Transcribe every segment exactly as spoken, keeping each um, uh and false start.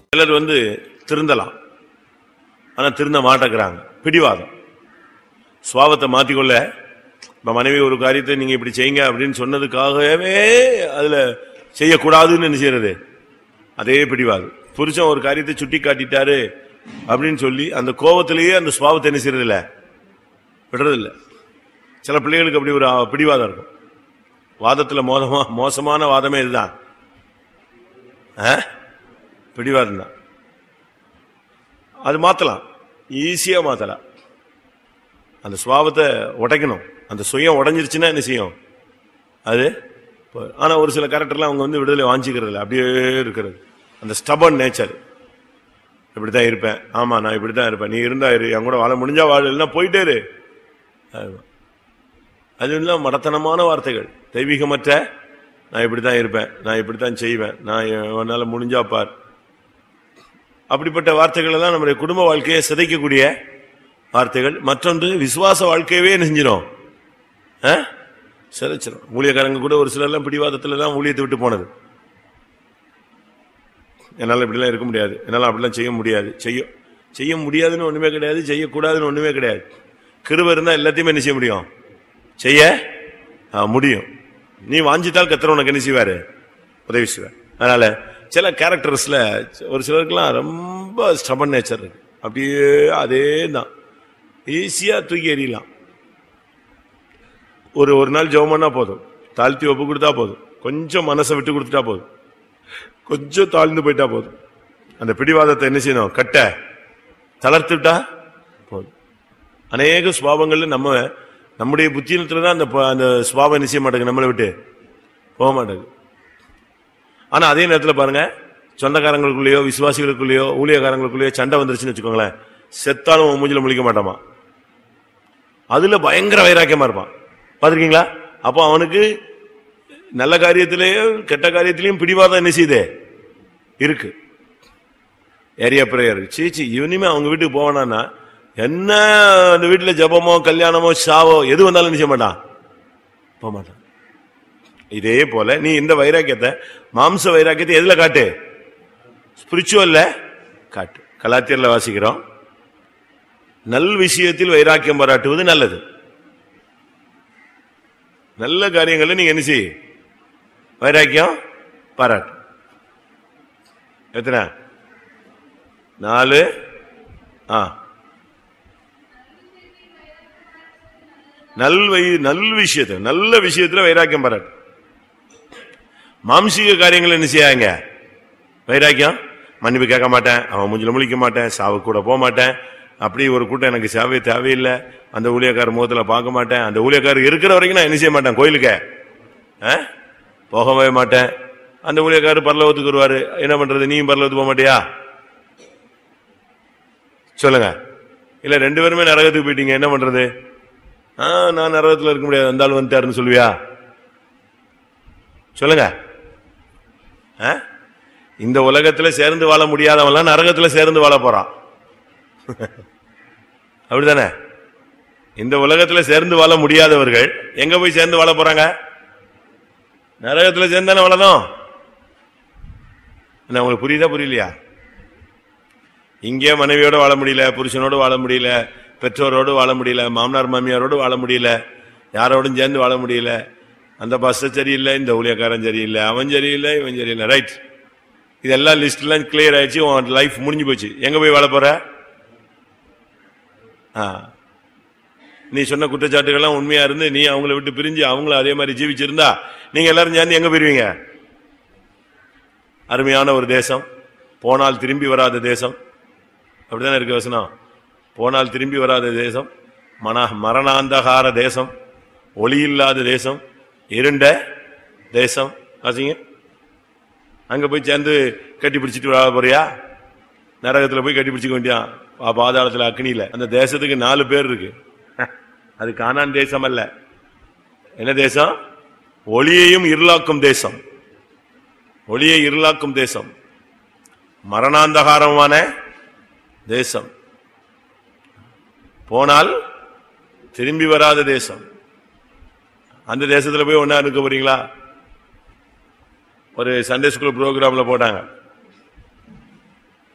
சிலர் வந்து திருந்தலாம், ஆனா திருந்த மாட்டேங்கிறாங்க. பிடிவாதம். சுவாபத்தை மாத்திக்கொள்ள இப்ப மனைவி ஒரு காரியத்தை நீங்க இப்படி செய்யுங்க அப்படின்னு சொன்னதுக்காகவே அதுல செய்யக்கூடாதுன்னு என்ன செய்யறது, அதே பிடிவாதம். புருஷன் ஒரு காரியத்தை சுட்டி காட்டிட்டாரு அப்படின்னு சொல்லி அந்த கோபத்திலேயே அந்த சுவாபத்தை என்ன செய்யறது இல்ல, விடுறது இல்ல. சில பிள்ளைகளுக்கு அப்படி ஒரு பிடிவாதம் இருக்கும். வாதத்துல மோதமா மோசமான வாதமே இதுதான், பிடிவாதம் தான். அது மாத்தலாம், ஈஸியா மாத்தலாம். அந்த சுவாபத்தை உடைக்கணும். அந்த சுயம் உடைஞ்சிருச்சுன்னா என்ன செய்யும் அது. ஆனா ஒரு சில கேரக்டர்லாம் அவங்க வந்து விடுதலை வாஞ்சிக்கிறது இல்லை, அப்படியே இருக்கிறது. அந்த ஸ்டபர்ன் நேச்சர். இப்படித்தான் இருப்பேன், ஆமா நான் இப்படித்தான் இருப்பேன், நீ இருந்தா இரு, என் கூட வாழ முடிஞ்சா வாழ, இல்லைன்னா போயிட்டே இரு. அது எல்லாம் மடத்தனமான வார்த்தைகள், தெய்வீகமற்ற. நான் இப்படித்தான் இருப்பேன், நான் இப்படித்தான் செய்வேன், நான் என்னால முடிஞ்சா பார். அப்படிப்பட்ட வார்த்தைகள் எல்லாம் நம்முடைய குடும்ப வாழ்க்கையை சிதைக்கக்கூடிய வார்த்தைகள். மற்றொன்று விசுவாச வாழ்க்கையவே நெஞ்சிடும், சிதைச்சிடும். ஊழியக்காரங்க கூட ஒரு சிலர்லாம் பிடிவாதத்துல தான் ஊழியத்தை விட்டு போனது. என்னால இப்படிலாம் இருக்க முடியாது, என்னால அப்படிலாம் செய்ய முடியாது. செய்ய செய்ய முடியாதுன்னு ஒண்ணுமே கிடையாது, செய்யக்கூடாதுன்னு ஒண்ணுமே கிடையாது. கிருபை இருந்தா எல்லாத்தையுமே என்ன செய்ய முடியும், செய்ய முடியும். நீ வாஞ்சித்தால் கர்த்தர் உனக்கு என்ன செய்வாரு, உதவி செய்வார். அதனால சில கேரக்டர்ஸ்ல ஒரு சிலருக்குலாம் ரொம்ப ஸ்டபர்ன் நேச்சர் இருக்கு. அப்படியே அதே தான் ஈஸியா தூக்கி எறியலாம். ஒரு ஒரு நாள் ஜெபம் பண்ணா போதும், தாழ்த்தி ஒப்பு கொடுத்தா போதும், கொஞ்சம் மனசை விட்டு கொடுத்துட்டா போதும், கொஞ்சம் தாழ்ந்து போயிட்டா போதும், அந்த பிடிவாதத்தை என்ன செய்யணும், கட்ட தளர்த்துட்டா போதும். அநேக சுபாவங்கள்ல நம்ம நம்முடைய புத்தியினத்துலதான் அந்த அந்த சுபாவம் நிச்சய மாட்டேங்குது, நம்மளை விட்டு போக மாட்டேங்குது. ஆனா அதே நேரத்தில் பாருங்க, சொந்தக்காரங்களுக்குள்ளேயோ விசுவாசிகளுக்குள்ளேயோ ஊழியக்காரங்களுக்குள்ளேயோ சண்டை வந்துருச்சுன்னு வச்சுக்கோங்களேன், செத்தாலும் மூஞ்சில முழிக்க மாட்டாமா, அதுல பயங்கர வைராக்கியமா இருப்பான். பாத்திருக்கீங்களா? அப்போ அவனுக்கு நல்ல காரியத்திலேயும் கெட்ட காரியத்திலையும் பிடிவாதம் என்ன செய்யுது இருக்கு. ஏரியா பிரேயர் சீச்சி இவனுமே அவங்க வீட்டுக்கு போவானா, என்ன அந்த வீட்டுல ஜபமோ கல்யாணமோ சாவோ எது வந்தாலும் நிச்சய மாட்டான், போக மாட்டான். இதே போல நீ இந்த வைராக்கியத்தை, மாம்ச வைராக்கியத்தை எதுல காட்டு, ஸ்பிரிச்சுவல்ல காட்டு. கலாத்தியர்ல வாசிக்கிறோம், நல் விஷயத்தில் வைராக்கியம் பாராட்டுவது நல்லது. நல்ல காரியங்கள்ல நீங்க என்ன செய்ய வைராக்கியம் பாராட்டு. எத்தனை நாலு ஆ நல் நல் விஷயத்தை நல்ல விஷயத்துல வைராக்கியம் பாராட்டு. மாம்சீக காரியங்கள் என்ன செய்யாங்க வைராக்கியம், மன்னிப்பு கேட்க மாட்டேன், அவன் மூஞ்சில முழிக்க மாட்டேன், சாவு கூட போக மாட்டேன், அப்படி ஒரு கூட்டம் எனக்கு சேவை தேவையில்லை, அந்த ஊழியக்காரர் முகத்துல பார்க்க மாட்டேன், அந்த ஊழியக்காரர் இருக்கிற வரைக்கும் நான் என்ன செய்ய மாட்டேன், கோயிலுக்கு போகவே மாட்டேன், அந்த ஊழியக்காரர் பரலோகத்துக்கு வருவாரு, என்ன பண்றது, நீயும் பரலோகத்துக்கு போக மாட்டியா சொல்லுங்க. இல்ல ரெண்டு பேருமே நரகத்துக்கு போயிட்டீங்க, என்ன பண்றது, ஆஹ் நான் நரகத்துல இருக்க முடியாது, அந்த ஆள் வந்துட்டாருன்னு சொல்லுவியா சொல்லுங்க. இந்த உலகத்துல சேர்ந்து வாழ முடியாதவன்லாம் நரகத்துல சேர்ந்து வாழ போறான், அப்படித்தானே? இந்த உலகத்துல சேர்ந்து வாழ முடியாதவர்கள் எங்க போய் சேர்ந்து வாழ போறாங்க, நரகத்துல சேர்ந்தானே வாழணும். என்ன உங்களுக்கு புரியுதா புரியலையா? இங்கே மனைவியோட வாழ முடியல, புருஷனோடு வாழ முடியல, பெற்றோரோடு வாழ முடியல, மாமனார் மாமியாரோடு வாழ முடியல, யாரோடும் சேர்ந்து வாழ முடியல, அந்த பஸ் சரியில்லை, இந்த ஊழியக்காரன் சரியில்லை, அவன் சரியில்லை, இவன் சரியில்லை, ரைட். இதெல்லாம் லிஸ்ட் எல்லாம் கிளியர் ஆயிடுச்சு, உன் லைஃப் முடிஞ்சு போச்சு. எங்க போய் வாழ போற? நீ சொன்ன குற்றச்சாட்டுகள்லாம் உண்மையா இருந்து நீ அவங்கள விட்டு பிரிஞ்சு அவங்கள அதே மாதிரி ஜீவிச்சிருந்தா நீங்க எல்லாரும் சேர்ந்து எங்க போயிருவீங்க? அருமையான ஒரு தேசம், போனால் திரும்பி வராத தேசம், அப்படித்தானே இருக்கு வசனம். போனால் திரும்பி வராத தேசம், மன மரணாந்தகார தேசம், ஒளி இல்லாத தேசம், இருண்ட தேசம். ஆசிங்க அங்க போய் சேர்ந்து கட்டி பிடிச்சிட்டு வர போறியா? நரகத்துல போய் கட்டி பிடிச்சிக்க வேண்டியா, பாதாளத்துல அக்னியில. அந்த தேசத்துக்கு நாலு பேர் இருக்கு, அது கானான் தேசம் அல்ல. என்ன தேசம்? ஒளியையும் இருளாக்கும் தேசம், ஒளியை இருளாக்கும் தேசம், மரணாந்தகாரமான தேசம், போனால் திரும்பி வராத தேசம். அந்த தேசத்துல போய் ஒன்னா இருக்க போறீங்களா? ஒரு சண்டே ஸ்கூல் ப்ரோக்ராம்ல போட்டாங்க,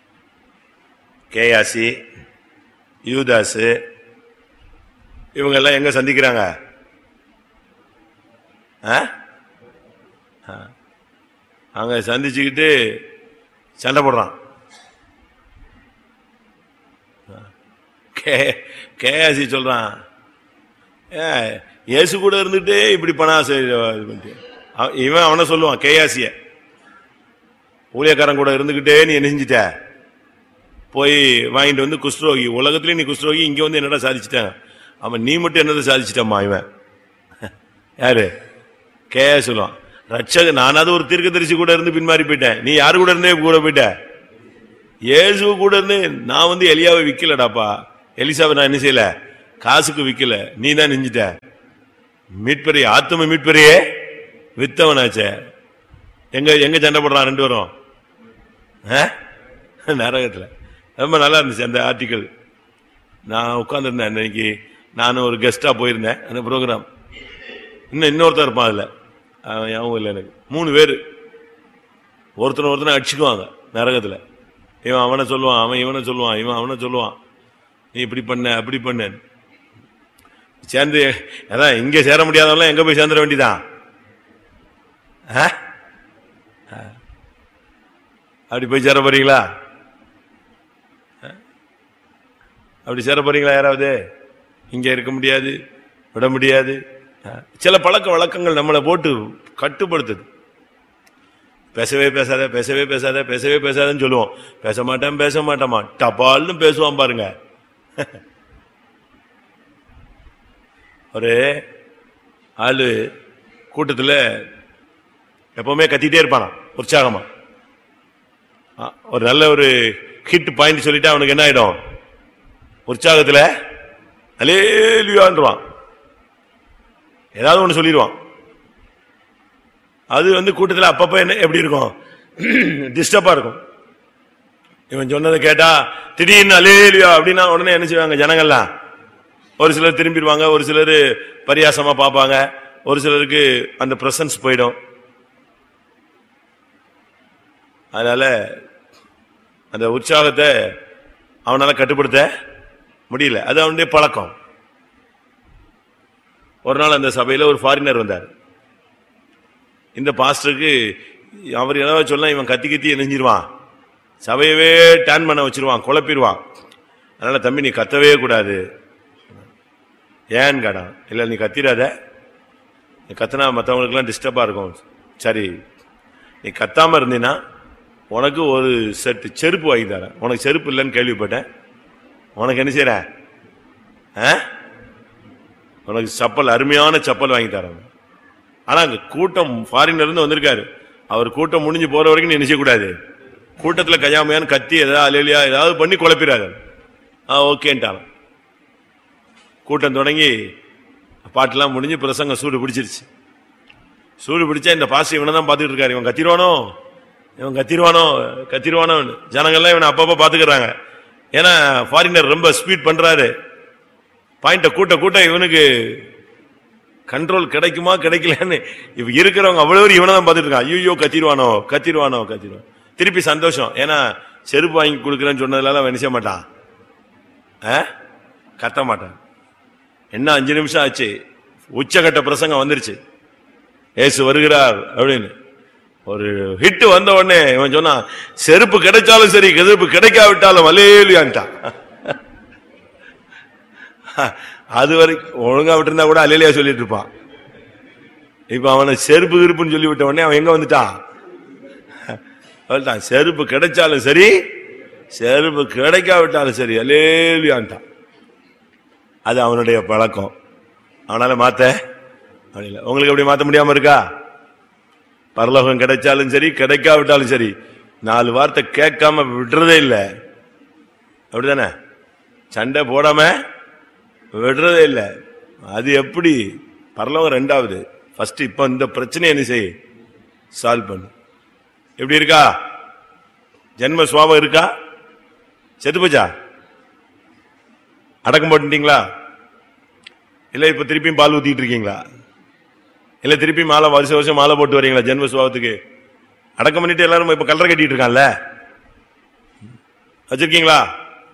கேயாசி, யூதாசு, இவங்க எல்லாம் எங்க சந்திக்கிறாங்க? அங்க சந்திச்சுக்கிட்டு சண்டை போடுறான். கேயாசி சொல்றான், இயேசு கூட இருந்துட்டு இப்படி பணா இவன் அவனை சொல்லுவான். கேயாசிய ஊழியக்காரன் கூட இருந்துகிட்டே நீ என்ன செஞ்சிட்ட, போய் வாங்கிட்டு வந்து குஷ்ரோகி, உலகத்திலே நீ குஷ்ரோகி, இங்க வந்து என்னடா சாதிச்சுட்டான். அவன் நீ மட்டும் என்னதை சாதிச்சிட்டம்மா? இவன் யாரு? கேயா சொல்லுவான், ரட்சக நானாவது ஒரு தீர்க்கதரிசி கூட இருந்து பின்மாறி போயிட்டேன், நீ யாரு கூட இருந்தே கூட போயிட்ட? இயேசு கூட இருந்து. நான் வந்து எலியாவை விக்கலடாப்பா, எலிசாவை நான் என்ன செய்யல, காசுக்கு விக்கல, நீ தான் நெஞ்சிட்ட. மீட்பெரிய ஆத்தும மீட்பெரியே வித்தவனாச்சே. எங்க எங்க சண்டை போடுறான் ரெண்டு பேரும்? நரகத்துல. ரொம்ப நல்லா இருந்துச்சு அந்த ஆர்டிக்கல். நான் உட்கார்ந்துருந்தேன் அன்னைக்கு, நானும் ஒரு கெஸ்டா போயிருந்தேன் அந்த ப்ரோக்ராம். இன்னும் இன்னொருத்தர் இருப்பான் அதுல, ஞாபகம் இல்லை எனக்கு. மூணு பேர் ஒருத்தனை ஒருத்தனை அடிச்சுக்குவாங்க நரகத்துல. இவன் அவனை சொல்லுவான், அவன் இவனை சொல்லுவான், இவன் அவனை சொல்லுவான், நீ இப்படி பண்ண அப்படி பண்ண. சேர்ந்து அதான் இங்க சேர முடியாதவெல்லாம் எங்க போய் சேர்ந்துட வேண்டியதான். அப்படி போய் சேர போறீங்களா? அப்படி சேர போறீங்களா? யாராவது இங்க இருக்க முடியாது, விட முடியாது. சில பழக்க வழக்கங்கள் நம்மளை போட்டு கட்டுப்படுத்துது. பேசவே பேசாத, பேசவே பேசாத, பேசவே பேசாதன்னு சொல்லுவோம். பேச மாட்டேன் பேச மாட்டேமா, டபால்னு பேசுவான் பாருங்க. ஒரு ஆளு கூட்டத்தில் எப்பவுமே கத்திட்டே இருப்பானா உற்சாகமா. ஒரு நல்ல ஒரு ஹிட் பாயிண்ட் சொல்லிட்டு அவனுக்கு என்ன ஆயிடும், உற்சாகத்துல அல்லேலூயான்றான், ஏதாவது ஒண்ணு சொல்லிடுவான். அது வந்து கூட்டத்தில் அப்பப்ப என்ன எப்படி இருக்கும், டிஸ்டர்பா இருக்கும். இவன் சொன்னதை கேட்டா திடீர்னு அல்லேலூயா அப்படின்னா உடனே என்ன செய்வாங்க ஜனங்கள்லாம்? ஒரு சிலர் திரும்பிடுவாங்க, ஒரு சிலர் பரியாசமா பார்ப்பாங்க, ஒரு சிலருக்கு அந்த பிரசன்ஸ் போயிடும். அதனால அந்த உற்சாகத்தை அவனால கட்டுப்படுத்த முடியல, அது அவனுடைய பழக்கம். ஒரு நாள் அந்த சபையில ஒரு ஃபாரினர் வந்தார். இந்த பாஸ்டருக்கு அவர் ஏதாவது சொல்ல இவன் கத்தி கத்தி நெஞ்சிருவான், சபையவே டேன் பண்ண வச்சிருவான், குழப்பிடுவான். அதனால தம்பி நீ கத்தவே கூடாது. ஏன்னு கேட்டான். இல்ல நீ கத்திராத, நீ கத்தினா மற்றவங்களுக்குலாம் டிஸ்டர்பா இருக்கும். சரி நீ கத்தாம இருந்தீன்னா உனக்கு ஒரு செட்டு செருப்பு வாங்கி தரேன். உனக்கு செருப்பு இல்லைன்னு கேள்விப்பட்டேன், உனக்கு என்ன செய்யற, உனக்கு சப்பல், அருமையான சப்பல் வாங்கி தரேன். ஆனா அங்க கூட்டம் ஃபாரின்ல இருந்து வந்திருக்காரு. அவர் கூட்டம் முடிஞ்சு போற வரைக்கும் நீ நினைச்ச கூடாது, கூட்டத்துல கையாமையான்னு கத்தி ஏதாவது அலையிலையா ஏதாவது பண்ணி குழப்பிடாது. ஆ ஓகேன்ட்டான். கூட்டம் தொடங்கி பாட்டெல்லாம் முடிஞ்சு பிரசங்கம் சூடு பிடிச்சிருச்சு. சூடு பிடிச்சா இந்த பாசி இவனை தான் பார்த்துட்டு இருக்காரு. இவன் கத்திருவானோ இவன் கத்திருவானோ கத்திருவானோ ஜனங்கள்லாம் இவனை அப்பப்ப பாத்துக்கிறாங்க. ஏன்னா ஃபாரினர் ரொம்ப ஸ்பீட் பண்றாரு. பாயிண்ட கூட்ட கூட்ட இவனுக்கு கண்ட்ரோல் கிடைக்குமா கிடைக்கலன்னு இவ இருக்கிறவங்க அவ்வளவு இவனை தான் பார்த்துட்டு இருக்கான். ஐயோ கத்திருவானோ கத்திருவானோ கத்திருவான். திருப்பி சந்தோஷம், ஏன்னா செருப்பு வாங்கி கொடுக்குறேன்னு சொன்னதுனால அவன் நினைச்ச மாட்டான், கத்த மாட்டான். என்ன அஞ்சு நிமிஷம் ஆச்சு, உச்சகட்ட பிரசங்கம் வந்துருச்சு, ஏசு வருகிறார் அப்படின்னு ஒரு ஹிட் வந்த உடனே இவன் சொன்னா செருப்பு கிடைச்சாலும் சரி செருப்பு கிடைக்காவிட்டாலும் அல்லேலூயான்ட்டான். அது வரைக்கும் ஒழுங்கா விட்டு இருந்தா கூட அல்லேலூயா சொல்லிட்டு இருப்பான். இப்ப அவனை செருப்பு இருப்புன்னு சொல்லி விட்ட உடனே அவன் எங்க வந்துட்டான், செருப்பு கிடைச்சாலும் சரி செருப்பு கிடைக்காவிட்டாலும் சரி அல்லேலூயான்ட்டான். அது அவனுடைய பழக்கம், அவனால மாத்த முடியல. உங்களுக்கு எப்படி மாத்த முடியாம இருக்கா? பரலோகம் கிடைச்சாலும் சரி கிடைக்காவிட்டாலும் சரி நாலு வார்த்தை கேட்காம விடுறதே இல்லை, அப்படிதானே? சண்டை போடாம விடுறதே இல்லை. அது எப்படி? பரலோகம் ரெண்டாவது, ஃபர்ஸ்ட் இப்ப இந்த பிரச்சனை என்ன செய்ய சால்வ் பண்ணு. எப்படி இருக்கா? ஜென்ம சுவாபம் இருக்கா? செத்து போச்சா? அடக்கம் போட்டுட்டீங்களா? இல்ல இப்ப திருப்பியும் பால் ஊத்திட்டு இருக்கீங்களா? இல்ல திருப்பி மாலை வருஷம் வருஷம் மாலை போட்டு வரீங்களா ஜென்ம சுபாவத்துக்கு? அடக்கம் பண்ணிட்டு எல்லாரும் இப்ப கல்லறை கட்டிட்டு இருக்கான்ல, வச்சிருக்கீங்களா?